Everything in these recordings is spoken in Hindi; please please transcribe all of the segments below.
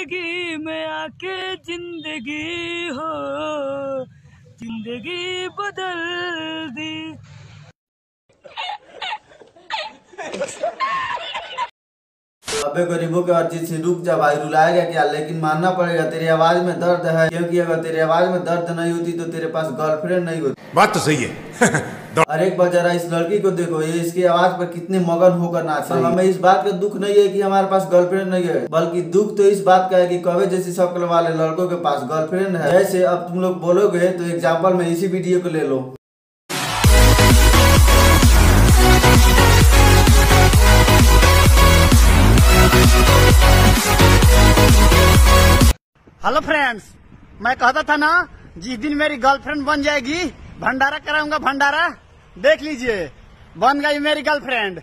जिंदगी में आके जिंदगी हो, जिंदगी बदल दी। अबे गरीबों के अर्जी से रुक जा भाई, रुलाएगा क्या? लेकिन मानना पड़ेगा तेरी आवाज में दर्द है, क्योंकि अगर तेरी आवाज में दर्द नहीं होती तो तेरे पास गर्लफ्रेंड नहीं होती। बात तो सही है। अरे एक बार जरा इस लड़की को देखो, ये इसकी आवाज पर कितने मगन होकर नाच रही है। हमें इस बात का दुख नहीं है कि हमारे पास गर्लफ्रेंड नहीं है, बल्कि दुख तो इस बात का है कि कवे जैसी शक्ल वाले लड़कों के पास गर्लफ्रेंड है। जैसे अब तुम लोग बोलोगे तो एग्जाम्पल में इसी वीडियो को ले लो। हेलो फ्रेंड्स, मैं कहता था ना जिस दिन मेरी गर्लफ्रेंड बन जाएगी भंडारा कराऊंगा। भंडारा देख लीजिए, बन गई मेरी गर्लफ्रेंड।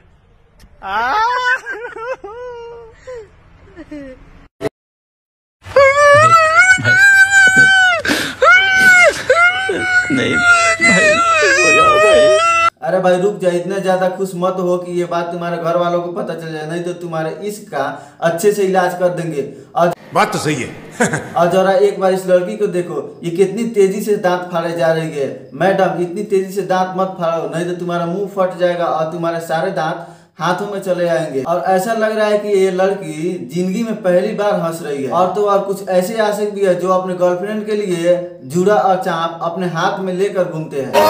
नहीं भाई, हो जाओ भाई। अरे भाई रुक जा, इतना ज्यादा खुश मत हो कि ये बात तुम्हारे घर वालों को पता चल जाए, नहीं तो तुम्हारे इश्क का अच्छे से इलाज कर देंगे। और बात तो सही है। और जरा एक बार इस लड़की को देखो, ये कितनी तेजी से दांत फाड़े जा रही है। मैडम इतनी तेजी से दांत मत फाड़ो, नहीं तो तुम्हारा मुंह फट जाएगा और तुम्हारे सारे दांत हाथों में चले आएंगे। और ऐसा लग रहा है कि ये लड़की जिंदगी में पहली बार हंस रही है। और तो और कुछ ऐसे आशिक भी है जो अपने गर्लफ्रेंड के लिए जूड़ा और चाप अपने हाथ में लेकर घूमते हैं।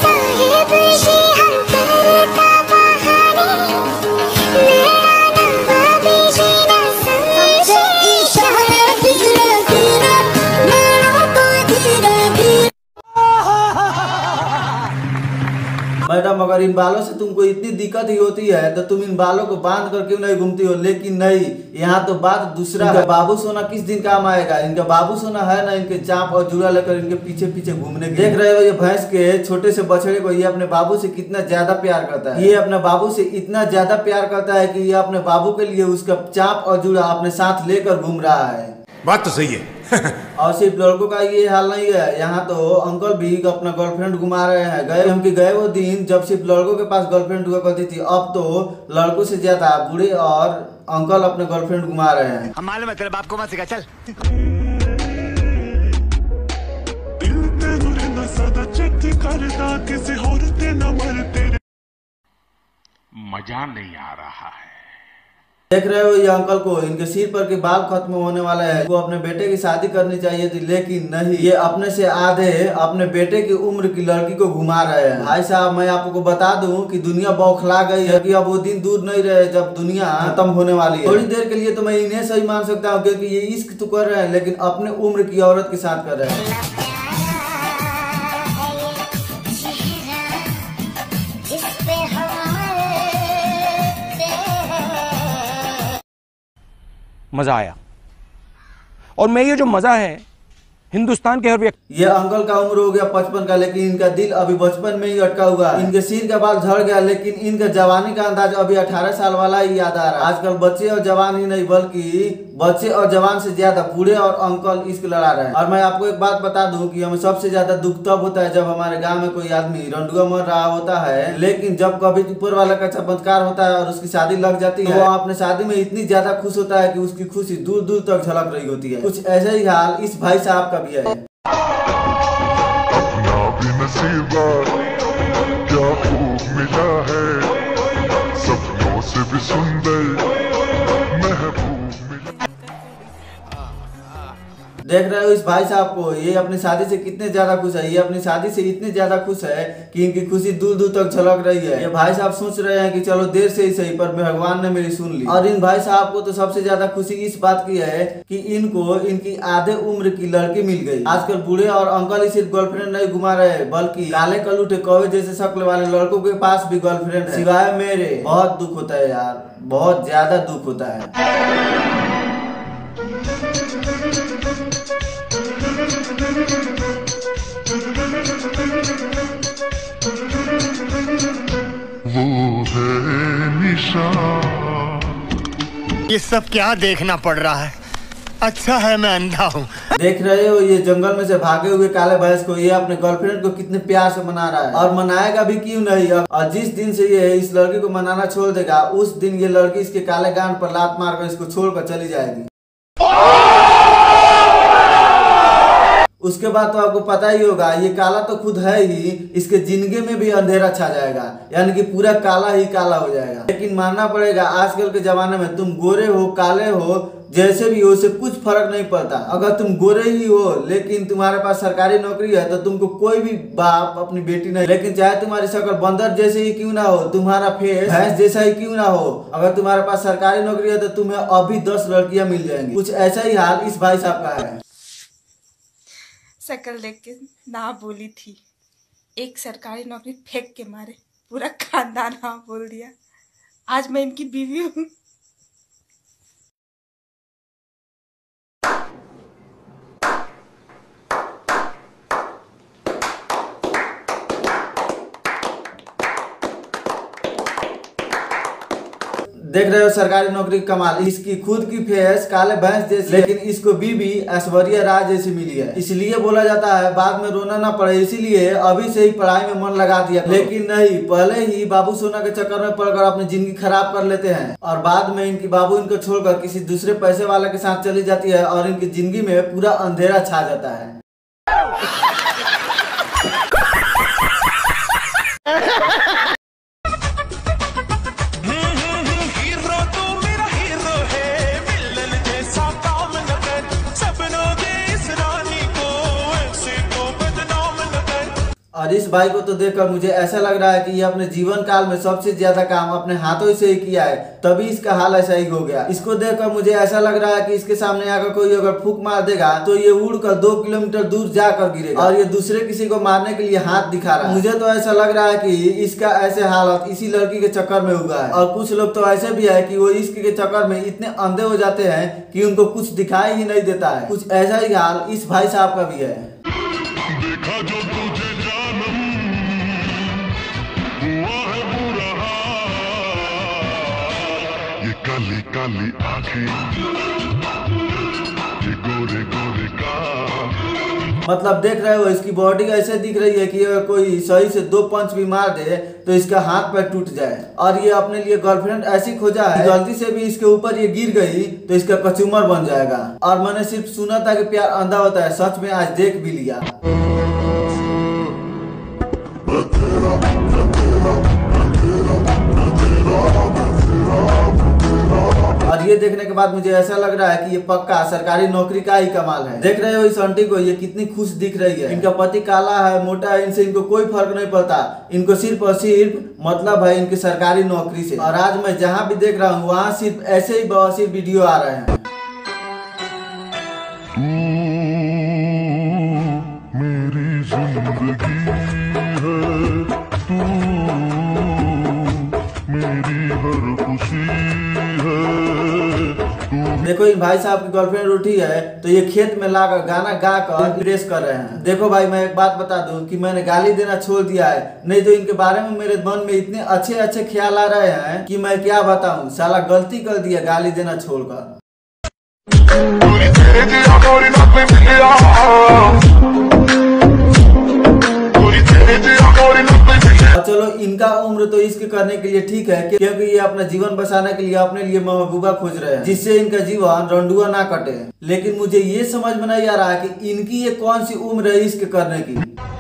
मैडम अगर इन बालों से तुमको इतनी दिक्कत ही होती है तो तुम इन बालों को बांध कर क्यों नहीं घूमती हो? लेकिन नहीं, यहाँ तो बात दूसरा है। बाबू सोना किस दिन काम आएगा? इनका बाबू सोना है ना, इनके चाप और जूड़ा लेकर इनके पीछे पीछे घूमने के। देख रहे हो ये भैंस के छोटे से बछड़े को, ये अपने बाबू से कितना ज्यादा प्यार करता है। ये अपने बाबू से इतना ज्यादा प्यार करता है कि ये अपने बाबू के लिए उसका चाप और जूड़ा अपने साथ लेकर घूम रहा है। बात तो सही है। और सिर्फ लड़कों का ये हाल नहीं है, यहाँ तो अंकल भी अपना गर्लफ्रेंड घुमा रहे हैं। गए वो दिन जब सिर्फ लड़कों के पास गर्लफ्रेंड हुआ करती थी, अब तो लड़कों से ज्यादा बूढ़े और अंकल अपने गर्लफ्रेंड घुमा रहे हैं। हम मालूम है तेरे बाप को मत सिखा, चल। मजा नहीं आ रहा है। देख रहे हो ये अंकल को, इनके सिर पर के बाल खत्म होने वाले हैं। वो अपने बेटे की शादी करनी चाहिए थी, लेकिन नहीं, ये अपने से आधे अपने बेटे की उम्र की लड़की को घुमा रहे हैं। भाई साहब मैं आपको बता दूं कि दुनिया बौखला गई है, कि अब वो दिन दूर नहीं रहे जब दुनिया खत्म होने वाली है। थोड़ी देर के लिए तो मैं इन्हें सही मान सकता हूँ, क्योंकि ये इश्क तो कर रहे हैं लेकिन अपने उम्र की औरत के साथ कर रहे हैं। मजा आया, और मैं ये जो मजा है हिंदुस्तान के हर व्यक्ति। ये अंकल का उम्र हो गया 55 का, लेकिन इनका दिल अभी बचपन में ही अटका हुआ है। इनके सिर का बाल झड़ गया, लेकिन इनका जवानी का अंदाज अभी 18 साल वाला ही याद आ रहा है। आजकल बच्चे और जवान ही नहीं, बल्कि बच्चे और जवान से ज्यादा बूढ़े और अंकल इश्क लड़ा रहे हैं। और मैं आपको एक बात बता दूं कि हमें सबसे ज्यादा दुख तब होता है जब हमारे गाँव में कोई आदमी रंडुआ मर रहा होता है, लेकिन जब कभी ऊपर वाला का चमत्कार होता है और उसकी शादी लग जाती है, तो वो अपने शादी में इतनी ज्यादा खुश होता है कि उसकी खुशी दूर दूर तक झलक रही होती है। कुछ ऐसे ही हाल इस भाई साहब का भी है। अपना भी नसीबा क्या खूब मिला है, सपनों से भी सुंदर महबूब मिला। देख रहे हो इस भाई साहब को, ये अपनी शादी से कितने ज्यादा खुश है। ये अपनी शादी से इतने ज्यादा खुश है कि इनकी खुशी दूर दूर तक झलक रही है। ये भाई साहब सोच रहे हैं कि चलो देर से ही सही, पर भगवान ने मेरी सुन ली। और इन भाई साहब को तो सबसे ज्यादा खुशी इस बात की है कि इनको इनकी आधे उम्र की लड़की मिल गई। आजकल बूढ़े और अंकल ही सिर्फ गर्लफ्रेंड नहीं घुमा रहे, बल्कि काले कलूटे कौवे जैसे शक्ल वाले लड़कों के पास भी गर्लफ्रेंड है। सिवाय मेरे। बहुत दुख होता है यार, बहुत ज्यादा दुख होता है। वो है निशान। ये सब क्या देखना पड़ रहा है? अच्छा है मैं अंधा हूँ। देख रहे हो ये जंगल में से भागे हुए काले भैंस को, ये अपने गर्लफ्रेंड को कितने प्यार से मना रहा है, और मनाएगा भी क्यों नहीं। और जिस दिन से ये इस लड़की को मनाना छोड़ देगा, उस दिन ये लड़की इसके काले गान पर लात मारकर इसको छोड़कर चली जाएगी। उसके बाद तो आपको पता ही होगा, ये काला तो खुद है ही, इसके जिंदगी में भी अंधेरा छा जाएगा, यानी कि पूरा काला ही काला हो जाएगा। लेकिन मानना पड़ेगा आजकल के जमाने में तुम गोरे हो काले हो जैसे भी हो, उससे कुछ फर्क नहीं पड़ता। अगर तुम गोरे ही हो लेकिन तुम्हारे पास सरकारी नौकरी है तो तुमको कोई भी बाप अपनी बेटी नहीं, लेकिन चाहे तुम्हारी शक्ल बंदर जैसे ही क्यों ना हो, तुम्हारा फेस भैंस जैसा ही क्यों ना हो, अगर तुम्हारे पास सरकारी नौकरी है तो तुम्हें अभी 10 लड़कियां मिल जाएंगी। कुछ ऐसा ही हाल इस भाई साहब का है। शक्ल देख के ना बोली थी, एक सरकारी नौकरी फेंक के मारे पूरा खानदान हाँ बोल दिया। आज मैं इनकी बीवी हूँ। देख रहे हो सरकारी नौकरी का कमाल, इसकी खुद की फेस काले भैंस जैसी, लेकिन इसको बीबी ऐश्वर्या राय जैसी मिली है। इसलिए बोला जाता है बाद में रोना ना पड़े, इसीलिए अभी से ही पढ़ाई में मन लगा दिया। लेकिन नहीं, पहले ही बाबू सोना के चक्कर में पड़कर अपनी जिंदगी खराब कर लेते हैं और बाद में इनकी बाबू इनको छोड़कर किसी दूसरे पैसे वाले के साथ चली जाती है और इनकी जिंदगी में पूरा अंधेरा छा जाता है। और इस भाई को तो देखकर मुझे ऐसा लग रहा है कि ये अपने जीवन काल में सबसे ज्यादा काम अपने हाथों से ही किया है, तभी इसका हाल ऐसा ही हो गया। इसको देखकर मुझे ऐसा लग रहा है कि इसके सामने आकर कोई अगर फूंक मार देगा तो ये उड़कर 2 किलोमीटर दूर जाकर गिरेगा और ये दूसरे किसी को मारने के लिए हाथ दिखा रहा है। मुझे तो ऐसा लग रहा है कि इसका ऐसे हालत इसी लड़की के चक्कर में हुआ है। और कुछ लोग तो ऐसे भी है कि वो इश्क के चक्कर में इतने अंधे हो जाते हैं कि उनको कुछ दिखाई ही नहीं देता है। कुछ ऐसा ही हाल इस भाई साहब का भी है। देखा जो तुझे जानम हुआ है बुरा हाल, ये काली काली आंखें, ये गोरे गोरे का। मतलब देख रहे हो इसकी बॉडी ऐसे दिख रही है कि अगर कोई सही से 2 पंच भी मार दे तो इसका हाथ पैर टूट जाए। और ये अपने लिए गर्लफ्रेंड ऐसी खोजा है, गलती से भी इसके ऊपर ये गिर गई तो इसका कचूमर बन जाएगा। और मैंने सिर्फ सुना था कि प्यार अंधा होता है, सच में आज देख भी लिया। और ये देखने के बाद मुझे ऐसा लग रहा है कि ये पक्का सरकारी नौकरी का ही कमाल है। देख रहे हो इस आंटी को, ये कितनी खुश दिख रही है। इनका पति काला है, मोटा है, इनसे इनको कोई फर्क नहीं पड़ता। इनको सिर्फ और सिर्फ मतलब है इनकी सरकारी नौकरी से। और आज मैं जहाँ भी देख रहा हूँ वहाँ सिर्फ ऐसे ही बवासीर वीडियो आ रहे हैं। मेरी जिंदगी है, तू मेरी हर खुशी है। देखो इन भाई साहब की गर्लफ्रेंड उठी है तो ये खेत में लाकर गाना गाकर प्रेस कर रहे हैं। देखो भाई मैं एक बात बता दूं कि मैंने गाली देना छोड़ दिया है, नहीं तो इनके बारे में मेरे मन में इतने अच्छे अच्छे ख्याल आ रहे हैं कि मैं क्या बताऊं। साला गलती कर दिया गाली देना छोड़कर। चलो इनका उम्र तो इश्क करने के लिए ठीक है, क्योंकि ये अपना जीवन बसाने के लिए अपने लिए महबूबा खोज रहे हैं जिससे इनका जीवन रंडुआ ना कटे। लेकिन मुझे ये समझ में नहीं आ रहा है कि इनकी ये कौन सी उम्र है इश्क करने की।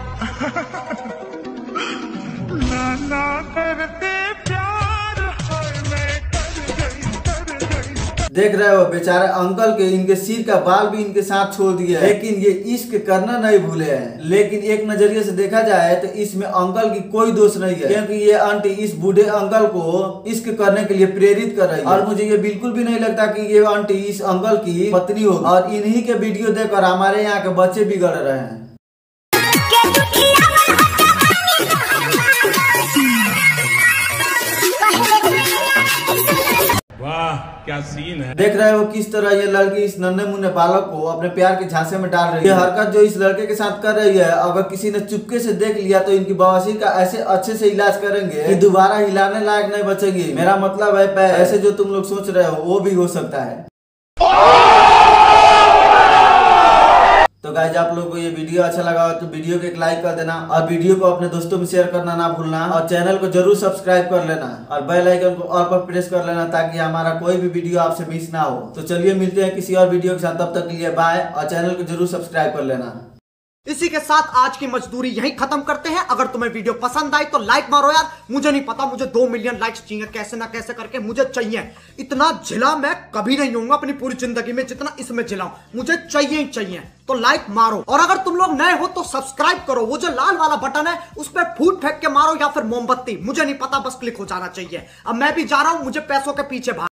देख रहे हो बेचारे अंकल के इनके सिर का बाल भी इनके साथ छोड़ दिया है, लेकिन ये इश्क करना नहीं भूले हैं। लेकिन एक नजरिए से देखा जाए तो इसमें अंकल की कोई दोष नहीं है, क्योंकि ये आंटी इस बूढ़े अंकल को इश्क करने के लिए प्रेरित कर रही है। और मुझे ये बिल्कुल भी नहीं लगता कि ये आंटी इस अंकल की पत्नी होगी। और इन्हीं के वीडियो देखकर हमारे यहाँ के बच्चे बिगड़ रहे हैं। वाह क्या सीन है। देख रहे हो किस तरह ये लड़की इस नन्हे मुन्ने बालक को अपने प्यार के झांसे में डाल रही है। ये हरकत जो इस लड़के के साथ कर रही है, अगर किसी ने चुपके से देख लिया तो इनकी बवासीर का ऐसे अच्छे से इलाज करेंगे कि दोबारा हिलाने लायक नहीं बचेगी। मेरा मतलब है पैर ऐसे जो तुम लोग सोच रहे हो वो भी हो सकता है। तो गाइस आप लोगों को ये वीडियो अच्छा लगा हो तो वीडियो को एक लाइक कर देना और वीडियो को अपने दोस्तों में शेयर करना ना भूलना और चैनल को जरूर सब्सक्राइब कर लेना और बेल आइकन को ऑल पर प्रेस कर लेना ताकि हमारा कोई भी वीडियो आपसे मिस ना हो। तो चलिए मिलते हैं किसी और वीडियो के साथ, तब तक के लिए बाय और चैनल को जरूर सब्सक्राइब कर लेना। इसी के साथ आज की मजदूरी यहीं खत्म करते हैं। अगर तुम्हें वीडियो पसंद आई तो लाइक मारो यार। मुझे नहीं पता, मुझे 2 मिलियन लाइक्स चाहिए, कैसे ना कैसे करके मुझे चाहिए। इतना झिला मैं कभी नहीं होऊंगा अपनी पूरी जिंदगी में जितना इसमें झिलाऊं, मुझे चाहिए ही चाहिए। तो लाइक मारो, और अगर तुम लोग नए हो तो सब्सक्राइब करो। वो जो लाल वाला बटन है उस पर फूट फेंक के मारो या फिर मोमबत्ती, मुझे नहीं पता, बस क्लिक हो जाना चाहिए। अब मैं भी जा रहा हूं, मुझे पैसों के पीछे भाग